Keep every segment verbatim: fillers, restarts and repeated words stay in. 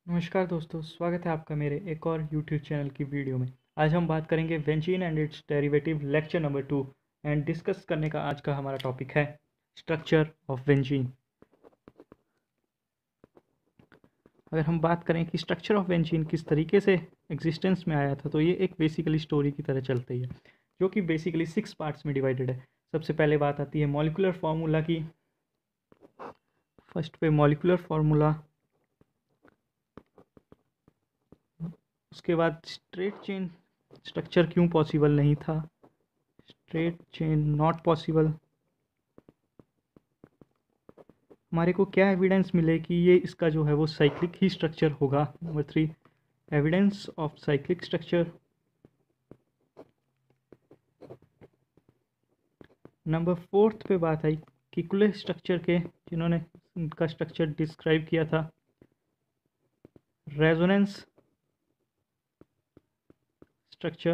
नमस्कार दोस्तों, स्वागत है आपका मेरे एक और यूट्यूब चैनल की वीडियो में। आज हम बात करेंगे benzene and its derivative lecture number two. And discuss करने का आज का हमारा टॉपिक है स्ट्रक्चर ऑफ बेंजीन। अगर हम बात करें कि स्ट्रक्चर ऑफ बेंजीन किस तरीके से एग्जिस्टेंस में आया था, तो ये एक बेसिकली स्टोरी की तरह चलती है, जो कि बेसिकली सिक्स पार्ट्स में डिवाइडेड है। सबसे पहले बात आती है मॉलिक्यूलर फार्मूला की। फर्स्ट पे मॉलिक्यूलर फार्मूला, उसके बाद स्ट्रेट चेन स्ट्रक्चर क्यों पॉसिबल नहीं था, स्ट्रेट चेन नॉट पॉसिबल, हमारे को क्या एविडेंस मिले कि ये इसका जो है वो साइक्लिक ही स्ट्रक्चर होगा। Number three, evidence of cyclic structure. Number fourth पे बात आई कीकुले स्ट्रक्चर के, जिन्होंने उनका स्ट्रक्चर डिस्क्राइब किया था, resonance structure.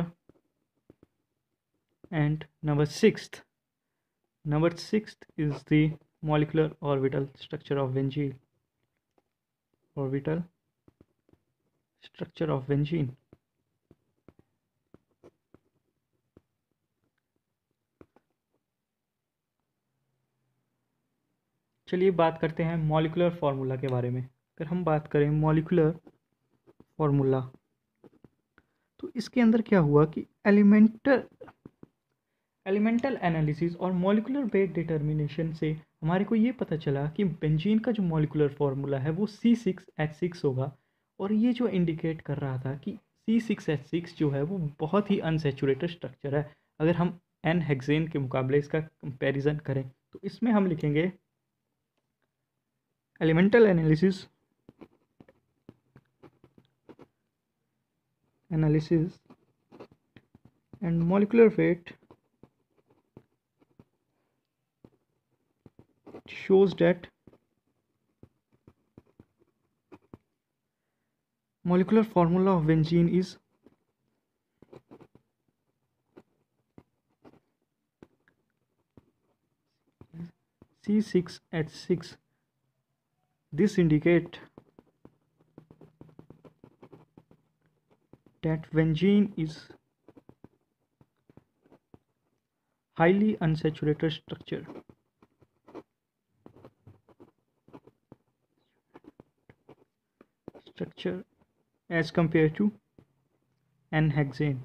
And number sixth number sixth is the molecular orbital structure of benzene. Orbital structure of benzene. चलिए बात करते हैं मॉलिक्यूलर फार्मूला के बारे में। अगर हम बात करें मॉलिक्यूलर फार्मूला, तो इसके अंदर क्या हुआ कि एलिमेंटल एलिमेंटल एनालिसिस और मॉलिक्यूलर वेट डिटर्मिनेशन से हमारे को ये पता चला कि बेंजीन का जो मॉलिक्यूलर फार्मूला है वो सी सिक्स एच सिक्स होगा। और ये जो इंडिकेट कर रहा था कि सी सिक्स एच सिक्स जो है वो बहुत ही अनसेचुरेटेड स्ट्रक्चर है। अगर हम एन हेक्सेन के मुकाबले इसका कंपैरिजन करें, तो इसमें हम लिखेंगे elemental analysis analysis and molecular weight shows that molecular formula of benzene is C six H six. This indicate that benzene is highly unsaturated structure. Structure as compared to N-hexane.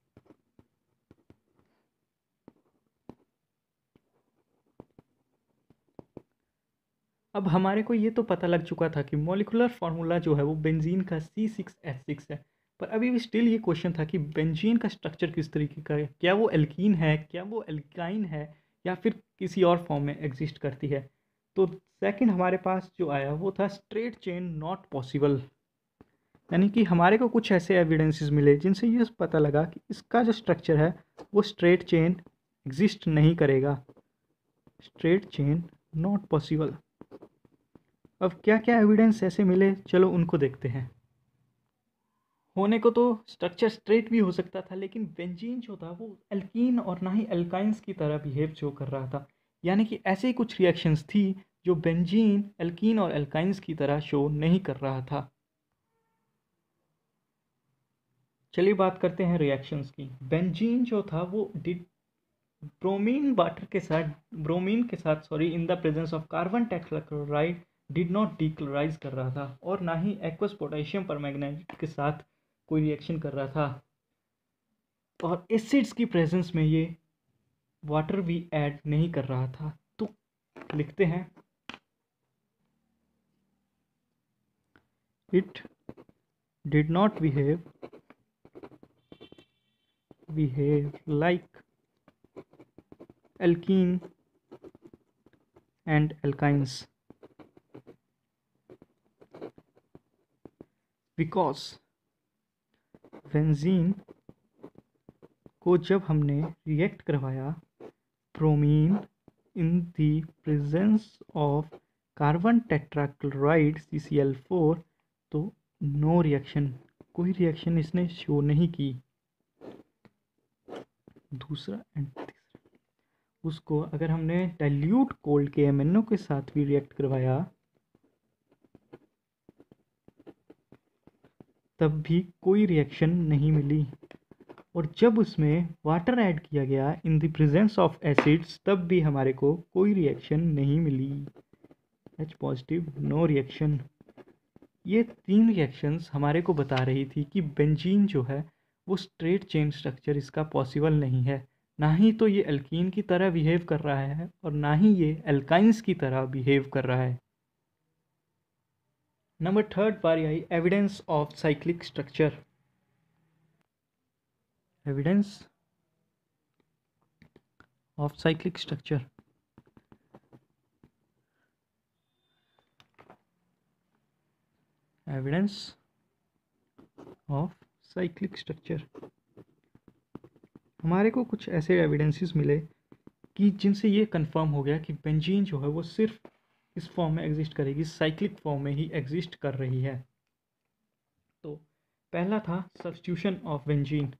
अब हमारे को ये तो पता लग चुका था कि मॉलिक्यूलर फार्मूला जो है वो बेंजीन का सी सिक्स एच सिक्स है, पर अभी भी स्टिल ये क्वेश्चन था कि बेंजीन का स्ट्रक्चर किस तरीके का है। क्या वो एल्कीन है, क्या वो एल्काइन है, या फिर किसी और फॉर्म में एग्जिस्ट करती है। तो सेकंड हमारे पास जो आया वो था स्ट्रेट चेन नॉट पॉसिबल। यानी कि हमारे को कुछ ऐसे एविडेंसेस मिले जिनसे ये पता लगा कि इसका जो स्ट्रक्चर है वो स्ट्रेट चेन एग्जिस्ट नहीं करेगा, स्ट्रेट चेन नॉट पॉसिबल। अब क्या क्या एविडेंस ऐसे मिले, चलो उनको देखते हैं। होने को तो स्ट्रक्चर स्ट्रेट भी हो सकता था, लेकिन बेंजीन जो था वो एल्कीन और ना ही एल्काइंस की तरह बिहेव जो कर रहा था। यानी कि ऐसे ही कुछ रिएक्शंस थी जो बेंजीन एल्कीन और एल्काइंस की तरह शो नहीं कर रहा था। चलिए बात करते हैं रिएक्शंस की। बेंजीन जो था वो डिड ब्रोमीन वाटर के साथ ब्रोमीन के साथ sorry in the presence of carbon tetrachloride did not decolourise कर रहा था, और ना ही एक्वस पोटेशियम परमैंगनेट के साथ कोई रिएक्शन कर रहा था। और एसिड्स की प्रेजेंस में ये वाटर भी ऐड नहीं कर रहा था। तो लिखते हैं it did not behave behave like alkene and alkynes because benzene को जब हमने रिएक्ट करवाया bromine in the presence of carbon tetrachloride C C L four, तो नो रिएक्शन, कोई रिएक्शन इसने शो नहीं की। दूसरा एंड उसको अगर हमने dilute cold K M N O के साथ भी रिएक्ट करवाया तब भी कोई रिएक्शन नहीं मिली, और जब उसमें वाटर ऐड किया गया in the presence of acids तब भी हमारे को कोई रिएक्शन नहीं मिली। H positive, no reaction. ये तीन रिएक्शंस हमारे को बता रही थी कि बेंजीन जो है वो स्ट्रेट चेन स्ट्रक्चर इसका पॉसिबल नहीं है, ना ही तो ये एल्कीन की तरह बिहेव कर रहा है और ना ही ये एल्काइंस की तरह बिहेव कर रहा है। नंबर थर्ड बारी आई evidence of cyclic structure. Evidence of cyclic structure. Evidence of cyclic structure. हमारे को कुछ ऐसे एविडेंसेस मिले कि जिनसे ये कंफर्म हो गया कि बेंजीन जो है वो सिर्फ इस फॉर्म में एग्जिस्ट करेगी, साइक्लिक फॉर्म में ही एग्जिस्ट कर रही है। तो पहला था सब्स्टिट्यूशन ऑफ बेंजीन।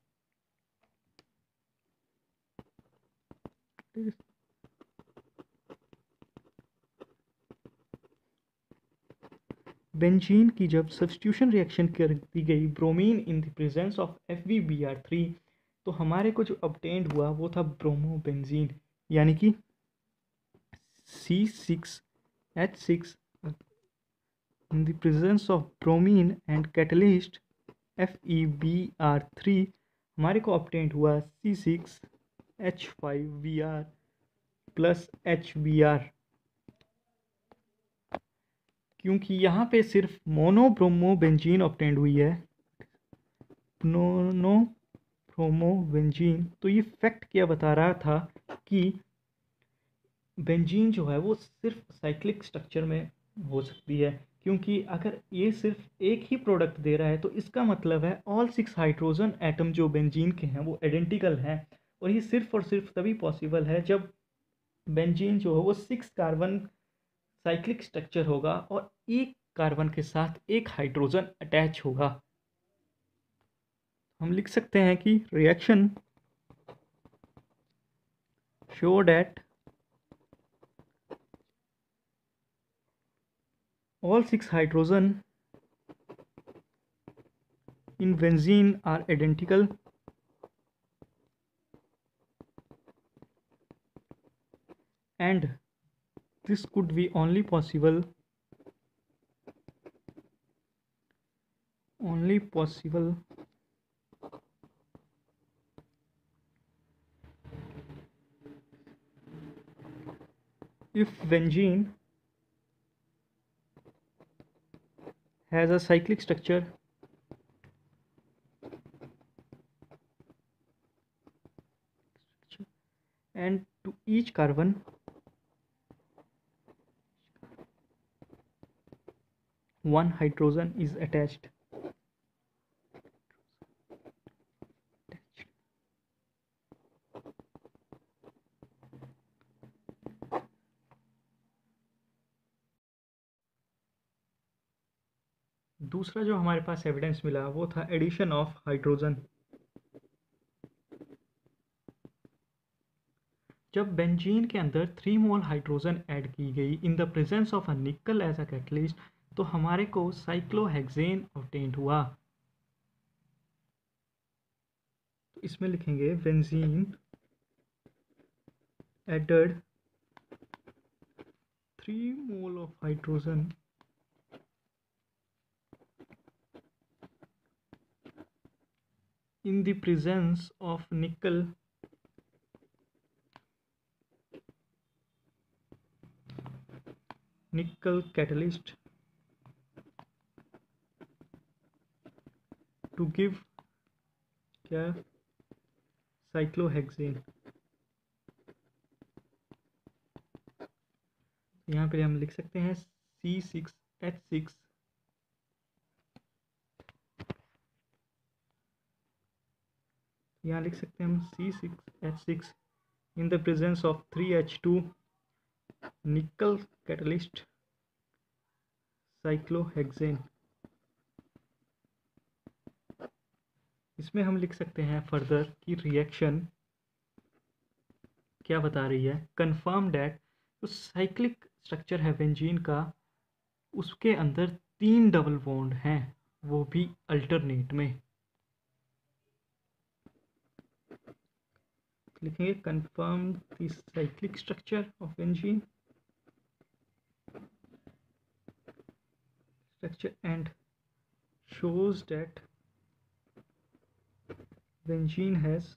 बेंजीन की जब सब्स्टिट्यूशन रिएक्शन कर दी गई bromine in the presence of F B B R three, तो हमारे को जो ऑब्टेन्ड हुआ वो था ब्रोमोबेंजीन, यानी कि C six H six in the presence of bromine and catalyst F E B R three हमारे को ऑब्टेन्ड हुआ C six H five B R plus H B R, क्योंकि यहाँ पे सिर्फ मोनोब्रोमोबेंजीन ऑब्टेन्ड हुई है, मोनोब्रोमोबेंजीन। तो ये फैक्ट क्या बता रहा था कि बेंजीन जो है वो सिर्फ साइक्लिक स्ट्रक्चर में हो सकती है, क्योंकि अगर ये सिर्फ एक ही प्रोडक्ट दे रहा है तो इसका मतलब है ऑल सिक्स हाइड्रोजन एटम जो बेंजीन के हैं वो आइडेंटिकल हैं, और ये सिर्फ और सिर्फ तभी पॉसिबल है जब बेंजीन जो है वो सिक्स कार्बन साइक्लिक स्ट्रक्चर होगा और एक कार्बन के साथ एक हाइड्रोजन अटैच होगा। हम लिख सकते हैं कि reaction show that all six hydrogen in benzene are identical and this could be only possible only possible if benzene has a cyclic structure and to each carbon one hydrogen is attached. दूसरा जो हमारे पास evidence मिला वो था addition of hydrogen. जब benzene के अंदर three mole hydrogen add की गई in the presence of a nickel as a catalyst, तो हमारे को साइक्लोहेक्सेन ऑब्टेन्ड हुआ। तो इसमें लिखेंगे benzene added three mole of hydrogen in the presence of nickel nickel catalyst to give क्या साइक्लोहेक्सेन। यहाँ पे हम लिख सकते हैं सी सिक्स एच सिक्स यहाँ लिख सकते हैं हम C six H six in the presence of three H two nickel catalyst cyclohexane. इसमें हम लिख सकते हैं फर्दर कि रिएक्शन क्या बता रही है, कंफर्म डैट जो साइक्लिक स्ट्रक्चर है बेंजीन का उसके अंदर तीन डबल बॉन्ड हैं, वो भी अल्टरनेट में। लिखेंगे confirm the cyclic structure of benzene structure and shows that benzene has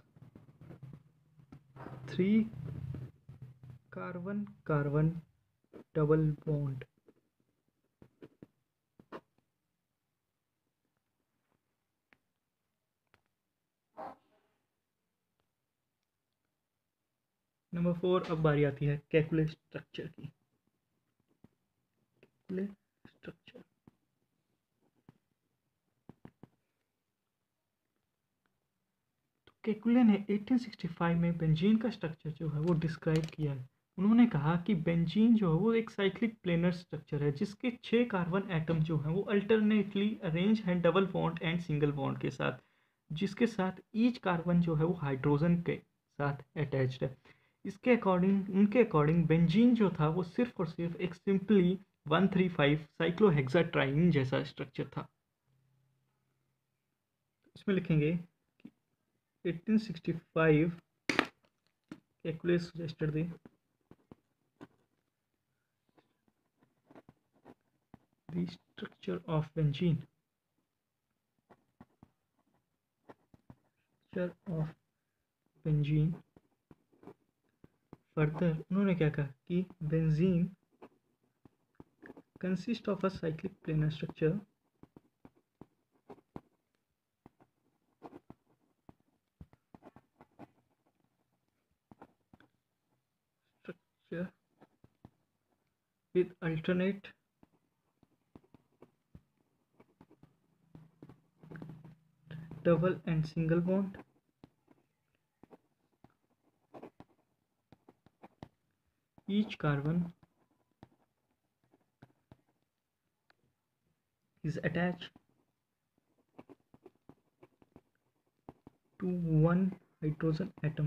three carbon carbon double bond. Number four, अब बारी आती है केकुले स्ट्रक्चर की। केकुले स्ट्रक्चर तो केकुले ने अठारह सौ पैंसठ में बेंजीन का स्ट्रक्चर जो है वो डिस्क्राइब किया है। उन्होंने कहा कि बेंजीन जो है वो एक साइक्लिक प्लेनर स्ट्रक्चर है जिसके छह कार्बन एटम जो हैं वो अल्टरनेटली अरेंज हैं double bond and single bond के साथ, जिसके साथ ईच कार्बन जो है वो हाइड्रोजन के साथ अटैच्ड है। इसके अकॉर्डिंग उनके अकॉर्डिंग बेंजीन जो था वो सिर्फ और सिर्फ एक simply one three five cyclohexatriene जैसा स्ट्रक्चर था। इसमें लिखेंगे कि अठारह सौ पैंसठ Kekule suggested the the structure of benzene structure of benzene further उन्होंने क्या कहा कि benzene consist of a cyclic planar structure structure with alternate double and single bond each carbon is attached to one hydrogen atom.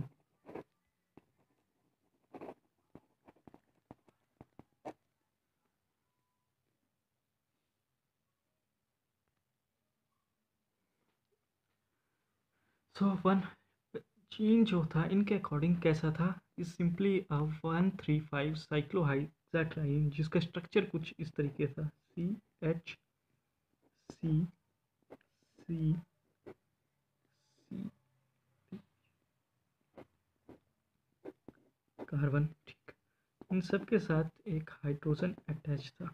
So one जीन जो था इनके according कैसा था, is simply a one three five cyclohydratriene जिसका structure कुछ इस तरीके था, सी एच सी सी सी कार्बन, ठीक, इन सब के साथ एक हाइड्रोजन अटैच था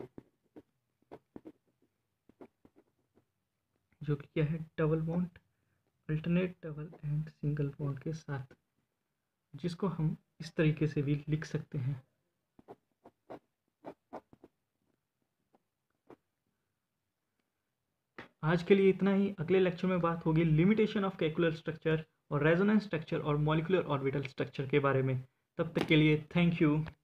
जो कि क्या है double bond, alternate double and single bond के साथ, जिसको हम इस तरीके से भी लिख सकते हैं। आज के लिए इतना ही। अगले लेक्चर में बात होगी लिमिटेशन ऑफ केकुलर स्ट्रक्चर और रेजोनेंस स्ट्रक्चर और मॉलिक्यूलर ऑर्बिटल स्ट्रक्चर के बारे में। तब तक के लिए थैंक यू।